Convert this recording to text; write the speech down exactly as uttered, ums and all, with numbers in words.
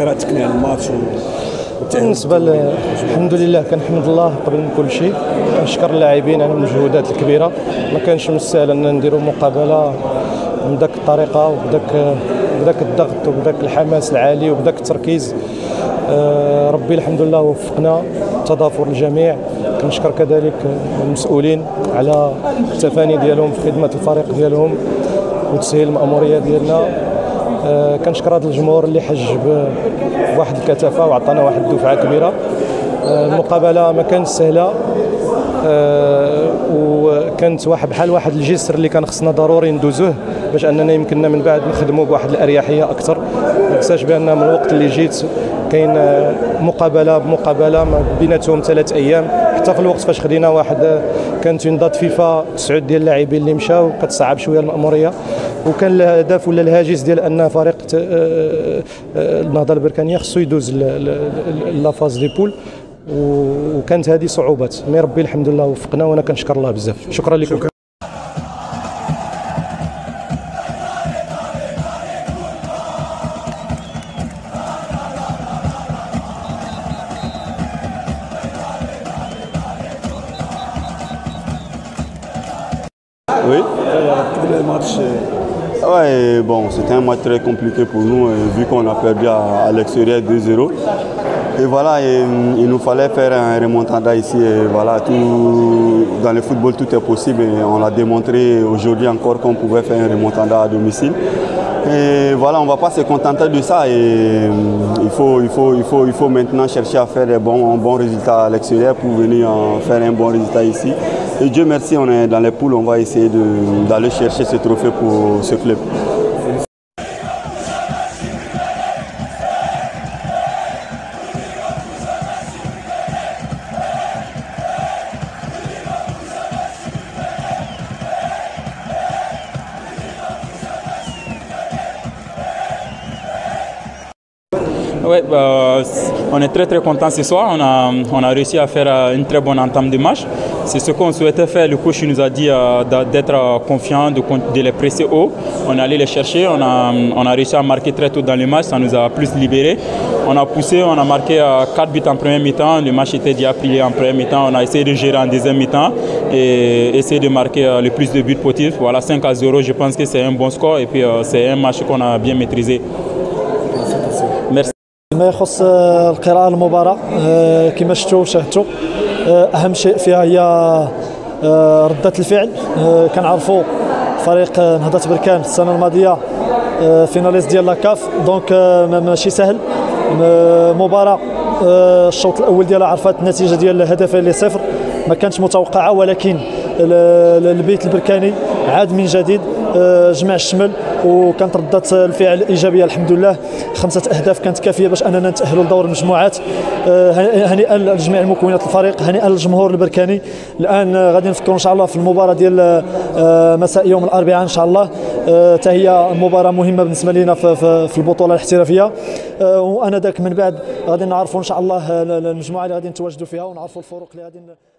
قراءتك على الماتش؟ بالنسبه الحمد لله كنحمد الله قبل من كل شيء، كنشكر اللاعبين على المجهودات الكبيره. ما كانش من السهل اننا نديروا مقابله من ذاك الطريقه وبذاك بذاك الضغط وبذاك الحماس العالي وبذاك التركيز. آه ربي الحمد لله وفقنا، تضافر الجميع. كنشكر كذلك المسؤولين على التفاني ديالهم في خدمه الفريق ديالهم وتسهيل المأموريه ديالنا. آه كنشكر هذا الجمهور اللي حج بواحد الكثافه وعطانا واحد الدفعه كبيره. آه المقابله ما كانتش سهله، آه وكانت واحد بحال واحد الجسر اللي كان خصنا ضروري ندوزوه باش اننا يمكننا من بعد نخدموا بواحد الاريحيه اكثر. ما تنساش بان من الوقت اللي جيت كاين مقابله بمقابله ما بيناتهم ثلاث ايام، حتى في الوقت فاش خدينا واحد كانت انضاد فيفا تسعود ديال اللاعبين اللي مشاو كتصعب شويه المأموريه. وكان الهدف ولا الهاجس ديال ان فريق النهضه البركانيه خصو يدوز لافاز دي بول، وكانت هذه صعوبات. مي ربي الحمد لله وفقنا وانا كنشكر الله بزاف. شكرا لكم. Oui. Le match. Ouais, bon, c'était un match très compliqué pour nous, vu qu'on a perdu à, à l'extérieur deux zéro. Et voilà, et, il nous fallait faire un remontada ici. Et voilà, tout, dans le football, tout est possible. Et on l'a démontré aujourd'hui encore qu'on pouvait faire un remontada à domicile. Et voilà, on ne va pas se contenter de ça. Et il faut, il faut, il faut, il faut maintenant chercher à faire des bons, bons résultats à l'extérieur pour venir faire un bon résultat ici. Et Dieu merci, on est dans les poules, on va essayer d'aller chercher ce trophée pour ce club. Ouais, bah, on est très très content ce soir. On a, on a réussi à faire une très bonne entame de match. C'est ce qu'on souhaitait faire. Le coach nous a dit euh, d'être confiant, de, de les presser haut. On est allé les chercher. On a, on a réussi à marquer très tôt dans le match. Ça nous a plus libéré. On a poussé. On a marqué euh, quatre buts en première mi-temps. Le match était déjà plié en première mi-temps. On a essayé de gérer en deuxième mi-temps et essayer de marquer euh, le plus de buts possible. Voilà, cinq à zéro. Je pense que c'est un bon score et puis euh, c'est un match qu'on a bien maîtrisé. Merci. ما يخص القراءة المباراة كما شفتوا وشاهدتوا، أهم شيء فيها هي ردة الفعل. كنعرفوا فريق نهضة بركان السنة الماضية فيناليست ديال لاكاف، دونك ماشي سهل. مباراة الشوط الأول ديالها عرفت النتيجة ديال هدفين لصفر، ما كانتش متوقعة، ولكن البيت البركاني عاد من جديد، جمع الشمل وكانت ردة الفعل إيجابية الحمد لله. خمسة أهداف كانت كافية باش أننا نتأهلوا لدور المجموعات. هنيئا لجميع مكونات الفريق، هنيئا للجمهور البركاني. الآن غادي نفكروا إن شاء الله في المباراة ديال مساء يوم الأربعاء إن شاء الله، حتى هي مباراة مهمة بالنسبة لنا في, في البطولة الاحترافية. وأنا ذاك من بعد غادي نعرفوا إن شاء الله المجموعة اللي غادي نتواجدوا فيها ونعرفوا الفروق اللي غادي